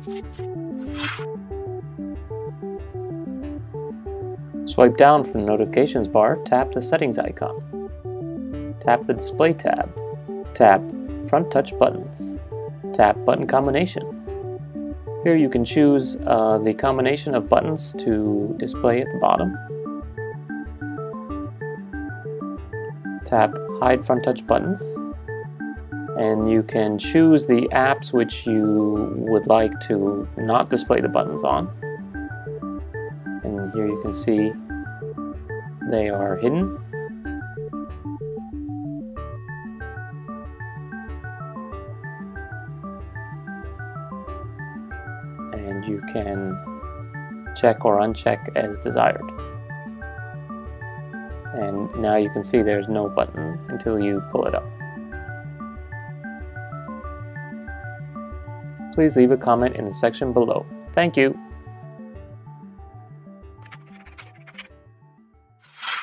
Swipe down from the notifications bar, tap the settings icon. Tap the display tab. Tap front touch buttons. Tap button combination. Here you can choose the combination of buttons to display at the bottom. Tap hide front touch buttons. And you can choose the apps which you would like to not display the buttons on. And here you can see they are hidden. And you can check or uncheck as desired. And now you can see there's no button until you pull it up. Please leave a comment in the section below. Thank you.